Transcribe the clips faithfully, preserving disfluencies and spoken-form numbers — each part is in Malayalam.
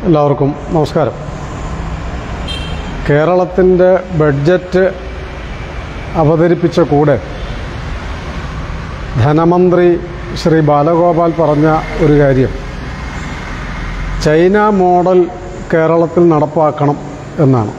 എല്ലാവർക്കും നമസ്കാരം. കേരളത്തിൻ്റെ ബഡ്ജറ്റ് അവതരിപ്പിച്ച കൂടെ ധനമന്ത്രി ശ്രീ ബാലഗോപാൽ പറഞ്ഞ ഒരു കാര്യം, ചൈന മോഡൽ കേരളത്തിൽ നടപ്പാക്കണം എന്നാണ്.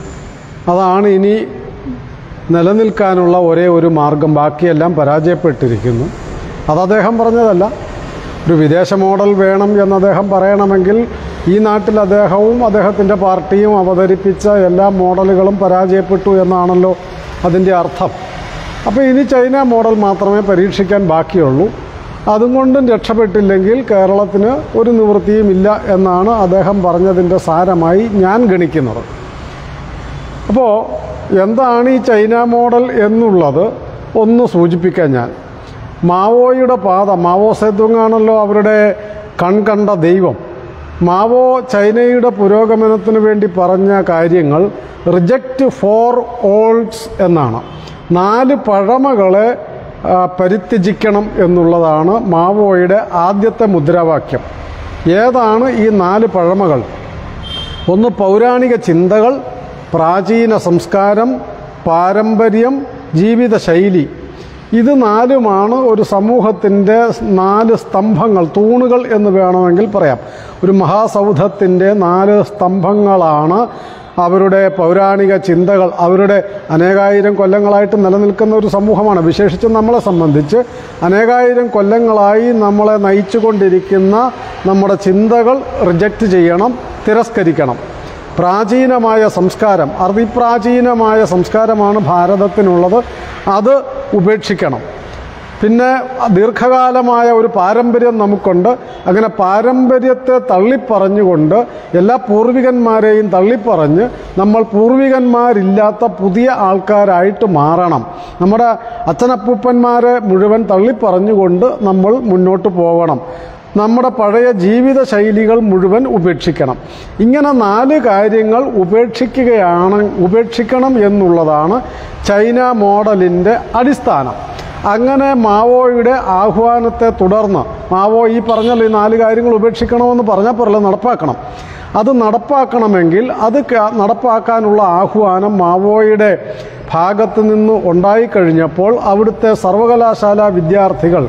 അതാണ് ഇനി നിലനിൽക്കാനുള്ള ഒരേ ഒരു മാർഗം, ബാക്കിയെല്ലാം പരാജയപ്പെട്ടിരിക്കുന്നു. അത് അദ്ദേഹം പറഞ്ഞതല്ല. ഒരു വിദേശ മോഡൽ വേണം എന്ന് അദ്ദേഹം പറയണമെങ്കിൽ ഈ നാട്ടിൽ അദ്ദേഹവും അദ്ദേഹത്തിൻ്റെ പാർട്ടിയും അവതരിപ്പിച്ച എല്ലാ മോഡലുകളും പരാജയപ്പെട്ടു എന്നാണല്ലോ അതിൻ്റെ അർത്ഥം. അപ്പോൾ ഇനി ചൈന മോഡൽ മാത്രമേ പരീക്ഷിക്കാൻ ബാക്കിയുള്ളൂ. അതുകൊണ്ടും രക്ഷപ്പെട്ടില്ലെങ്കിൽ കേരളത്തിന് ഒരു നിവൃത്തിയുമില്ല എന്നാണ് അദ്ദേഹം പറഞ്ഞതിൻ്റെ സാരമായി ഞാൻ ഗണിക്കുന്നത്. അപ്പോൾ എന്താണ് ഈ ചൈന മോഡൽ എന്നുള്ളത് ഒന്ന് സൂചിപ്പിക്കാൻ ഞാൻ. മാവോയുടെ പാത, മാവോ സേതുങ്ങാണല്ലോ അവരുടെ കൺകണ്ട ദൈവം. മാവോ ചൈനയുടെ പുരോഗമനത്തിന് വേണ്ടി പറഞ്ഞ കാര്യങ്ങൾ റിജക്റ്റ് ഫോർ ഓൾഡ്സ് എന്നാണ്. നാല് പഴമകളെ പരിത്യജിക്കണം എന്നുള്ളതാണ് മാവോയുടെ ആദ്യത്തെ മുദ്രാവാക്യം. ഏതാണ് ഈ നാല് പഴമകൾ? ഒന്ന് പൗരാണിക ചിന്തകൾ, പ്രാചീന സംസ്കാരം, പാരമ്പര്യം, ജീവിതശൈലി. ഇത് നാലുമാണ് ഒരു സമൂഹത്തിൻ്റെ നാല് സ്തംഭങ്ങൾ, തൂണുകൾ എന്ന് വേണമെങ്കിൽ പറയാം. ഒരു മഹാസൗധത്തിൻ്റെ നാല് സ്തംഭങ്ങളാണ് അവരുടെ പൗരാണിക ചിന്തകൾ. അവരുടെ അനേകായിരം കൊല്ലങ്ങളായിട്ട് നിലനിൽക്കുന്ന ഒരു സമൂഹമാണ്. വിശേഷിച്ചും നമ്മളെ സംബന്ധിച്ച് അനേകായിരം കൊല്ലങ്ങളായി നമ്മളെ നയിച്ചുകൊണ്ടിരിക്കുന്ന നമ്മുടെ ചിന്തകൾ റിജക്റ്റ് ചെയ്യണം, തിരസ്കരിക്കണം. പ്രാചീനമായ സംസ്കാരം, അതിപ്രാചീനമായ സംസ്കാരമാണ് ഭാരതത്തിനുള്ളത്, അത് ഉപേക്ഷിക്കണം. പിന്നെ ദീർഘകാലമായ ഒരു പാരമ്പര്യം നമുക്കുണ്ട്. അങ്ങനെ പാരമ്പര്യത്തെ തള്ളിപ്പറഞ്ഞുകൊണ്ട് എല്ലാ പൂർവികന്മാരെയും തള്ളിപ്പറഞ്ഞ് നമ്മൾ പൂർവികന്മാരില്ലാത്ത പുതിയ ആൾക്കാരായിട്ട് മാറണം. നമ്മുടെ അച്ഛനപ്പൂപ്പന്മാരെ മുഴുവൻ തള്ളിപ്പറഞ്ഞുകൊണ്ട് നമ്മൾ മുന്നോട്ട് പോകണം. നമ്മുടെ പഴയ ജീവിത ശൈലികൾ മുഴുവൻ ഉപേക്ഷിക്കണം. ഇങ്ങനെ നാല് കാര്യങ്ങൾ ഉപേക്ഷിക്കുകയാണ് ഉപേക്ഷിക്കണം എന്നുള്ളതാണ് ചൈന മോഡലിൻ്റെ അടിസ്ഥാനം. അങ്ങനെ മാവോയുടെ ആഹ്വാനത്തെ തുടർന്ന് മാവോ ഈ പറഞ്ഞല്ലോ ഈ നാല് കാര്യങ്ങൾ ഉപേക്ഷിക്കണമെന്ന് പറഞ്ഞാൽ പോരല്ല, നടപ്പാക്കണം. അത് നടപ്പാക്കണമെങ്കിൽ അത് നടപ്പാക്കാനുള്ള ആഹ്വാനം മാവോയുടെ ഭാഗത്ത് നിന്ന് ഉണ്ടായിക്കഴിഞ്ഞപ്പോൾ അവിടുത്തെ സർവകലാശാല വിദ്യാർത്ഥികൾ,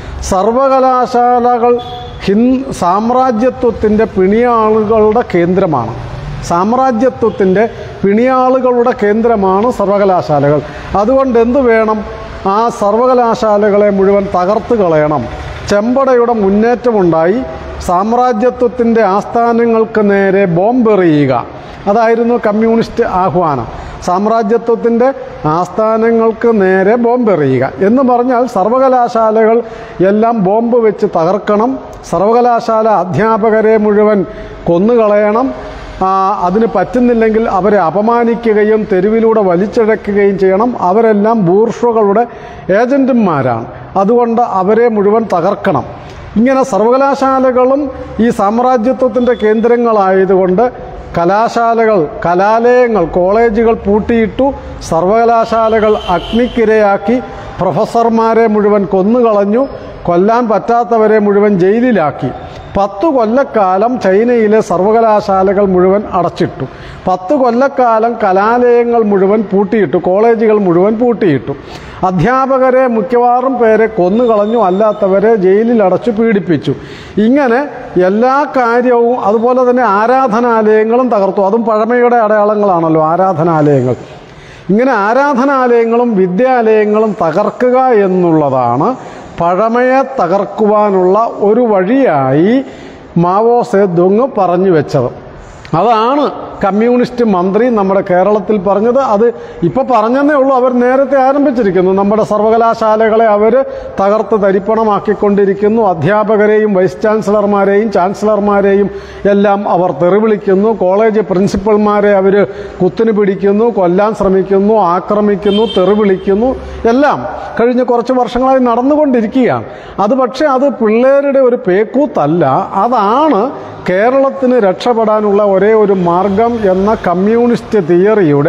സർവകലാശാലകൾ ഹിൻ സാമ്രാജ്യത്വത്തിൻ്റെ പിണിയാളുകളുടെ കേന്ദ്രമാണ്. സാമ്രാജ്യത്വത്തിൻ്റെ പിണിയാളുകളുടെ കേന്ദ്രമാണ് സർവകലാശാലകൾ. അതുകൊണ്ട് എന്തു വേണം? ആ സർവകലാശാലകളെ മുഴുവൻ തകർത്ത് കളയണം. ചെമ്പടയുടെ മുന്നേറ്റമുണ്ടായി സാമ്രാജ്യത്വത്തിൻ്റെ ആസ്ഥാനങ്ങൾക്ക് നേരെ ബോംബെറിയുക, അതായിരുന്നു കമ്മ്യൂണിസ്റ്റ് ആഹ്വാനം. സാമ്രാജ്യത്വത്തിൻ്റെ ആസ്ഥാനങ്ങൾക്ക് നേരെ ബോംബെറിയുക എന്ന് പറഞ്ഞാൽ സർവകലാശാലകൾ എല്ലാം ബോംബ് വെച്ച് തകർക്കണം. സർവകലാശാല അധ്യാപകരെ മുഴുവൻ കൊന്നുകളയണം. അതിന് പറ്റുന്നില്ലെങ്കിൽ അവരെ അപമാനിക്കുകയും തെരുവിലൂടെ വലിച്ചിഴക്കുകയും ചെയ്യണം. അവരെല്ലാം ബൂർഷ്വകളുടെ ഏജന്റുമാരാണ്. അതുകൊണ്ട് അവരെ മുഴുവൻ തകർക്കണം. ഇങ്ങനെ സർവകലാശാലകളും ഈ സാമ്രാജ്യത്വത്തിൻ്റെ കേന്ദ്രങ്ങളായതുകൊണ്ട് കലാശാലകൾ, കലാലയങ്ങൾ, കോളേജുകൾ പൂട്ടിയിട്ടു, സർവകലാശാലകൾ അഗ്നിക്കിരയാക്കി, പ്രൊഫസർമാരെ മുഴുവൻ കൊന്നുകളഞ്ഞു, കൊല്ലാൻ പറ്റാത്തവരെ മുഴുവൻ ജയിലിലാക്കി. പത്തു കൊല്ലക്കാലം ചൈനയിലെ സർവകലാശാലകൾ മുഴുവൻ അടച്ചിട്ടു. പത്ത് കൊല്ലക്കാലം കലാലയങ്ങൾ മുഴുവൻ പൂട്ടിയിട്ടു, കോളേജുകൾ മുഴുവൻ പൂട്ടിയിട്ടു. അധ്യാപകരെ മിക്കവാറും പേരെ കൊന്നുകളഞ്ഞു, അല്ലാത്തവരെ ജയിലിൽ അടച്ചു പീഡിപ്പിച്ചു. ഇങ്ങനെ എല്ലാ കാര്യവും, അതുപോലെ തന്നെ ആരാധനാലയങ്ങളും തകർത്തു. അതും പഴമയുടെ അടയാളങ്ങളാണല്ലോ ആരാധനാലയങ്ങൾ. ഇങ്ങനെ ആരാധനാലയങ്ങളും വിദ്യാലയങ്ങളും തകർക്കുക എന്നുള്ളതാണ് പഴമയെ തകർക്കുവാനുള്ള ഒരു വഴിയായി മാവോ സേതുങ് പറഞ്ഞു വെച്ചത്. അതാണ് കമ്മ്യൂണിസ്റ്റ് മന്ത്രി നമ്മുടെ കേരളത്തിൽ പറഞ്ഞത്. അത് ഇപ്പോൾ പറഞ്ഞതേ ഉള്ളൂ. അവർ നേരത്തെ ആരംഭിച്ചിരിക്കുന്നു. നമ്മുടെ സർവകലാശാലകളെ അവർ തകർത്ത് തരിപ്പണമാക്കിക്കൊണ്ടിരിക്കുന്നു. അധ്യാപകരെയും വൈസ് ചാൻസലർമാരെയും ചാൻസലർമാരെയും എല്ലാം അവർ തെറിവിളിക്കുന്നു. കോളേജ് പ്രിൻസിപ്പൽമാരെ അവർ കുത്തിനു പിടിക്കുന്നു, കൊല്ലാൻ ശ്രമിക്കുന്നു, ആക്രമിക്കുന്നു, തെറിവിളിക്കുന്നു. എല്ലാം കഴിഞ്ഞ കുറച്ച് വർഷങ്ങളായി നടന്നുകൊണ്ടിരിക്കുകയാണ്. അത് പക്ഷേ അത് പിള്ളേരുടെ ഒരു പേക്കൂത്തല്ല. അതാണ് കേരളത്തിന് രക്ഷപ്പെടാനുള്ള ഒരേ ഒരു മാർഗം എന്ന കമ്മ്യൂണിസ്റ്റ് തിയറിയുടെ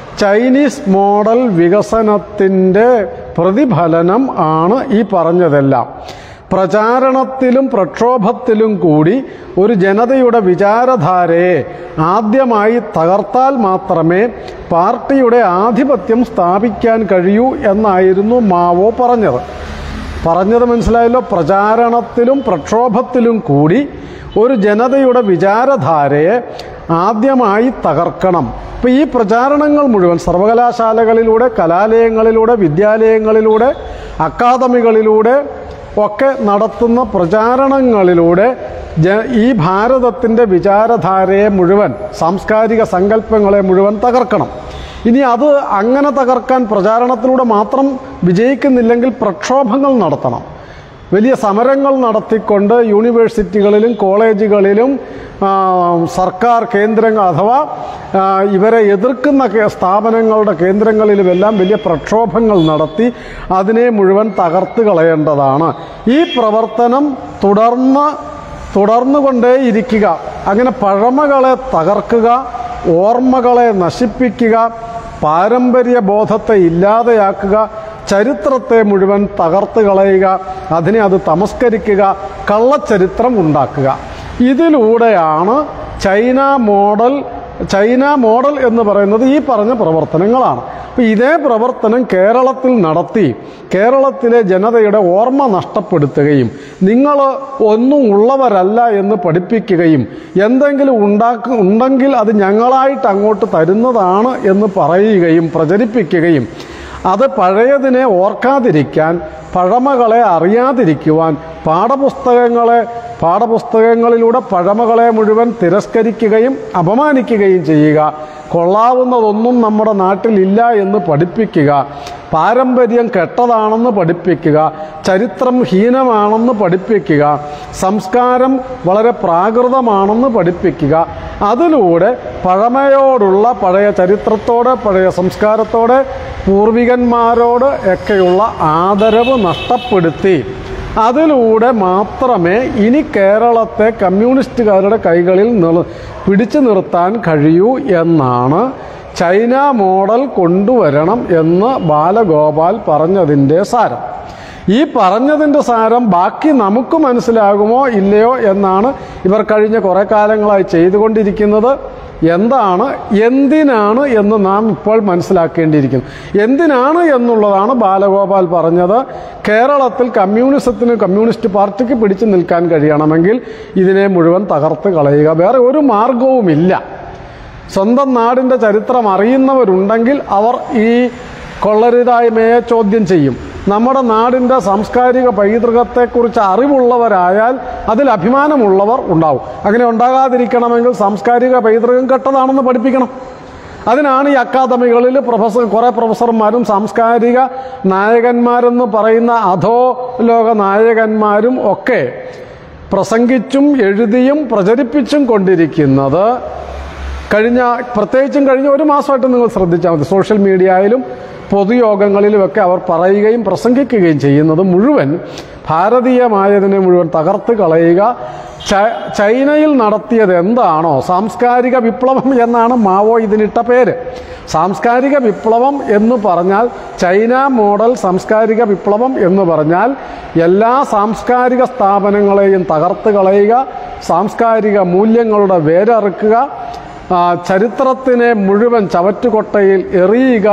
ചൈനീസ് മോഡൽ വികസനത്തിൻ്റെ പ്രതിഫലനം ആണ് ഈ പറഞ്ഞതെല്ലാം. പ്രചാരണത്തിലും പ്രക്ഷോഭത്തിലും കൂടി ഒരു ജനതയുടെ വിചാരധാരയെ ആദ്യമായി തകർത്താൽ മാത്രമേ പാർട്ടിയുടെ ആധിപത്യം സ്ഥാപിക്കാൻ കഴിയൂ എന്നായിരുന്നു മാവോ പറഞ്ഞത്. പറഞ്ഞത് മനസ്സിലായല്ലോ? പ്രചാരണത്തിലും പ്രക്ഷോഭത്തിലും കൂടി ഒരു ജനതയുടെ വിചാരധാരയെ ആദ്യമായി തകർക്കണം. ഇപ്പം ഈ പ്രചാരണങ്ങൾ മുഴുവൻ സർവകലാശാലകളിലൂടെ, കലാലയങ്ങളിലൂടെ, വിദ്യാലയങ്ങളിലൂടെ, അക്കാദമികളിലൂടെ ഒക്കെ നടത്തുന്ന പ്രചാരണങ്ങളിലൂടെ ജ ഈ ഭാരതത്തിൻ്റെ വിചാരധാരയെ മുഴുവൻ, സാംസ്കാരിക സങ്കല്പങ്ങളെ മുഴുവൻ തകർക്കണം. ഇനി അത് അങ്ങനെ തകർക്കാൻ പ്രചാരണത്തിലൂടെ മാത്രം വിജയിക്കുന്നില്ലെങ്കിൽ പ്രക്ഷോഭങ്ങൾ നടത്തണം. വലിയ സമരങ്ങൾ നടത്തിക്കൊണ്ട് യൂണിവേഴ്സിറ്റികളിലും കോളേജുകളിലും സർക്കാർ കേന്ദ്രങ്ങൾ അഥവാ ഇവരെ എതിർക്കുന്ന സ്ഥാപനങ്ങളുടെ കേന്ദ്രങ്ങളിലുമെല്ലാം വലിയ പ്രക്ഷോഭങ്ങൾ നടത്തി അതിനെ മുഴുവൻ തകർത്ത് കളയേണ്ടതാണ്. ഈ പ്രവർത്തനം തുടർന്ന് തുടർന്നുകൊണ്ടേയിരിക്കുക. അങ്ങനെ പഴമകളെ തകർക്കുക, ഓർമ്മകളെ നശിപ്പിക്കുക, പാരമ്പര്യ ബോധത്തെ ഇല്ലാതെയാക്കുക, ചരിത്രത്തെ മുഴുവൻ തകർത്ത് കളയുക, അതിനെ അത് തമസ്കരിക്കുക, കള്ളച്ചരിത്രം ഉണ്ടാക്കുക. ഇതിലൂടെയാണ് ചൈന മോഡൽ ചൈന മോഡൽ എന്ന് പറയുന്നത് ഈ പറഞ്ഞ പ്രവർത്തനങ്ങളാണ്. അപ്പോൾ ഇതേ പ്രവർത്തനം കേരളത്തിൽ നടത്തി കേരളത്തിലെ ജനതയുടെ ഓർമ്മ നഷ്ടപ്പെടുത്തുകയും നിങ്ങൾ ഒന്നും ഉള്ളവരല്ല എന്ന് പഠിപ്പിക്കുകയും എന്തെങ്കിലും ഉണ്ടാക്ക ഉണ്ടെങ്കിൽ അത് ഞങ്ങളായിട്ട് അങ്ങോട്ട് തരുന്നതാണ് എന്ന് പറയുകയും പ്രചരിപ്പിക്കുകയും അത് പഴയതിനെ ഓർക്കാതിരിക്കാൻ, പഴമകളെ അറിയാതിരിക്കുവാൻ പാഠപുസ്തകങ്ങളെ പാഠപുസ്തകങ്ങളിലൂടെ പഴമകളെ മുഴുവൻ തിരസ്കരിക്കുകയും അപമാനിക്കുകയും ചെയ്യുക, കൊള്ളാവുന്നതൊന്നും നമ്മുടെ നാട്ടിലില്ല എന്ന് പഠിപ്പിക്കുക, പാരമ്പര്യം കെട്ടതാണെന്ന് പഠിപ്പിക്കുക, ചരിത്രം ഹീനമാണെന്ന് പഠിപ്പിക്കുക, സംസ്കാരം വളരെ പ്രാകൃതമാണെന്ന് പഠിപ്പിക്കുക. അതിലൂടെ പഴമയോടുള്ള, പഴയ ചരിത്രത്തോട്, പഴയ സംസ്കാരത്തോട്, പൂർവികന്മാരോട് ഒക്കെയുള്ള ആദരവ് നഷ്ടപ്പെടുത്തി അതിലൂടെ മാത്രമേ ഇനി കേരളത്തെ കമ്മ്യൂണിസ്റ്റുകാരുടെ കൈകളിൽ പിടിച്ചു നിർത്താൻ കഴിയൂ എന്നാണ് ചൈന മോഡൽ കൊണ്ടുവരണം എന്ന് ബാലഗോപാൽ പറഞ്ഞതിൻ്റെ സാരം. ഈ പറഞ്ഞതിൻ്റെ സാരം ബാക്കി നമുക്ക് മനസ്സിലാകുമോ ഇല്ലയോ എന്നാണ് ഇവർ കഴിഞ്ഞ കുറേ കാലങ്ങളായി ചെയ്തുകൊണ്ടിരിക്കുന്നത്. എന്താണ്, എന്തിനാണ് എന്ന് നാം ഇപ്പോൾ മനസ്സിലാക്കേണ്ടിയിരിക്കുന്നു. എന്തിനാണ് എന്നുള്ളതാണ് ബാലഗോപാൽ പറഞ്ഞത്. കേരളത്തിൽ കമ്മ്യൂണിസത്തിന്, കമ്മ്യൂണിസ്റ്റ് പാർട്ടിക്ക് പിടിച്ചു നിൽക്കാൻ കഴിയണമെങ്കിൽ ഇതിനെ മുഴുവൻ തകർത്ത് കളയുക. വേറെ ഒരു മാർഗവുമില്ല. സ്വന്തം നാടിൻ്റെ ചരിത്രം അറിയുന്നവരുണ്ടെങ്കിൽ അവർ ഈ കൊള്ളരുതായ്മയെ ചോദ്യം ചെയ്യും. നമ്മുടെ നാടിൻ്റെ സാംസ്കാരിക പൈതൃകത്തെക്കുറിച്ച് അറിവുള്ളവരായാൽ അതിൽ അഭിമാനമുള്ളവർ ഉണ്ടാവും. അങ്ങനെ ഉണ്ടാകാതിരിക്കണമെങ്കിൽ സാംസ്കാരിക പൈതൃകം കെട്ടതാണെന്ന് പഠിപ്പിക്കണം. അതിനാണ് ഈ അക്കാദമികളിൽ പ്രൊഫസർ കുറേ പ്രൊഫസർമാരും സാംസ്കാരിക നായകന്മാരെന്ന് പറയുന്ന അധോലോക നായകന്മാരും ഒക്കെ പ്രസംഗിച്ചും എഴുതിയും പ്രചരിപ്പിച്ചും കൊണ്ടിരിക്കുന്നത്. കഴിഞ്ഞ പ്രത്യേകിച്ചും കഴിഞ്ഞ ഒരു മാസമായിട്ട് നിങ്ങൾ ശ്രദ്ധിച്ചാൽ മതി, സോഷ്യൽ മീഡിയയിലും പൊതുയോഗങ്ങളിലുമൊക്കെ അവർ പറയുകയും പ്രസംഗിക്കുകയും ചെയ്യുന്നത് മുഴുവൻ ഭാരതീയമായതിനെ മുഴുവൻ തകർത്ത് കളയുക. ചൈനയിൽ നടത്തിയത് എന്താണോ സാംസ്കാരിക വിപ്ലവം എന്നാണ് മാവോ ഇതിനിട്ട പേര്. സാംസ്കാരിക വിപ്ലവം എന്ന് പറഞ്ഞാൽ, ചൈന മോഡൽ സാംസ്കാരിക വിപ്ലവം എന്ന് പറഞ്ഞാൽ എല്ലാ സാംസ്കാരിക സ്ഥാപനങ്ങളെയും തകർത്ത് കളയുക, സാംസ്കാരിക മൂല്യങ്ങളുടെ വേരറുക്കുക, ചരിത്രത്തിനെ മുഴുവൻ ചവറ്റുകൊട്ടയിൽ എറിയുക,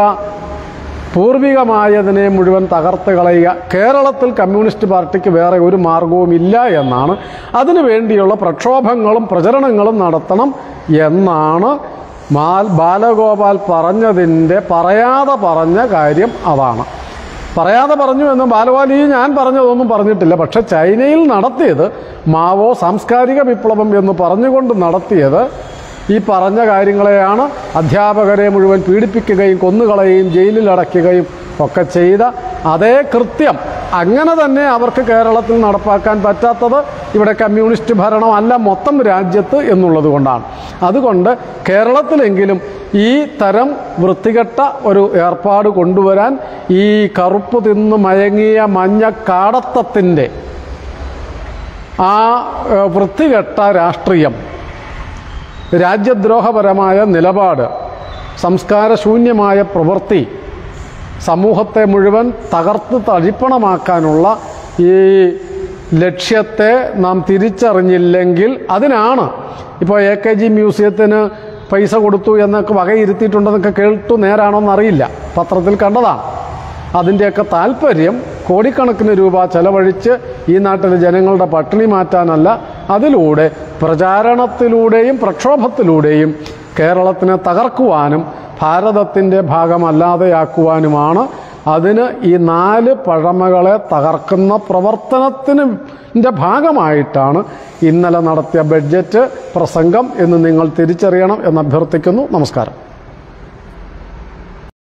പൂർവികമായതിനെ മുഴുവൻ തകർത്ത് കളയുക. കേരളത്തിൽ കമ്മ്യൂണിസ്റ്റ് പാർട്ടിക്ക് വേറെ ഒരു മാർഗവും ഇല്ല എന്നാണ്. അതിനു വേണ്ടിയുള്ള പ്രക്ഷോഭങ്ങളും പ്രചരണങ്ങളും നടത്തണം എന്നാണ് മാൽ ബാലഗോപാൽ പറഞ്ഞതിൻ്റെ പറയാതെ പറഞ്ഞ കാര്യം അതാണ്. പറയാതെ പറഞ്ഞു എന്ന് ബാലഗോപാൽ ഈ ഞാൻ പറഞ്ഞതൊന്നും പറഞ്ഞിട്ടില്ല. പക്ഷെ ചൈനയിൽ നടത്തിയത് മാവോ സാംസ്കാരിക വിപ്ലവം എന്ന് പറഞ്ഞുകൊണ്ട് നടത്തിയത് ഈ പറഞ്ഞ കാര്യങ്ങളെയാണ്. അധ്യാപകരെ മുഴുവൻ പീഡിപ്പിക്കുകയും കൊന്നുകളയുകയും ജയിലിൽ അടയ്ക്കുകയും ഒക്കെ ചെയ്ത അതേ കൃത്യം അങ്ങനെ തന്നെ അവർക്ക് കേരളത്തിൽ നടപ്പാക്കാൻ പറ്റാത്തത് ഇവിടെ കമ്മ്യൂണിസ്റ്റ് ഭരണം അല്ല മൊത്തം രാജ്യത്ത് എന്നുള്ളത് കൊണ്ടാണ്. അതുകൊണ്ട് കേരളത്തിലെങ്കിലും ഈ തരം വൃത്തികെട്ട ഒരു ഏർപ്പാട് കൊണ്ടുവരാൻ ഈ കറുപ്പ് തിന്ന് മയങ്ങിയ മഞ്ഞ കാടത്തത്തിൻ്റെ ആ വൃത്തികെട്ട രാഷ്ട്രീയം, രാജ്യദ്രോഹപരമായ നിലപാട്, സംസ്കാരശൂന്യമായ പ്രവൃത്തി, സമൂഹത്തെ മുഴുവൻ തകർത്ത് തഴിപ്പണമാക്കാനുള്ള ഈ ലക്ഷ്യത്തെ നാം തിരിച്ചറിഞ്ഞില്ലെങ്കിൽ അതിനാണ് ഇപ്പോൾ എ കെ ജി മ്യൂസിയത്തിന് പൈസ കൊടുത്തു എന്നൊക്കെ വകയിരുത്തിയിട്ടുണ്ടെന്നൊക്കെ കേട്ടു, നേരാണോന്നറിയില്ല, പത്രത്തിൽ കണ്ടതാണ്. അതിൻ്റെയൊക്കെ താല്പര്യം കോടിക്കണക്കിന് രൂപ ചെലവഴിച്ച് ഈ നാട്ടിലെ ജനങ്ങളുടെ പട്ടിണി മാറ്റാനല്ല, അതിലൂടെ പ്രചാരണത്തിലൂടെയും പ്രക്ഷോഭത്തിലൂടെയും കേരളത്തിനെ തകർക്കുവാനും ഭാരതത്തിൻ്റെ ഭാഗമല്ലാതെയാക്കുവാനുമാണ്. അതിന് ഈ നാല് പഴമകളെ തകർക്കുന്ന പ്രവർത്തനത്തിൻ്റെ ഭാഗമായിട്ടാണ് ഇന്നലെ നടത്തിയ ബഡ്ജറ്റ് പ്രസംഗം എന്ന് നിങ്ങൾ തിരിച്ചറിയണം എന്ന് അഭ്യർത്ഥിക്കുന്നു. നമസ്കാരം.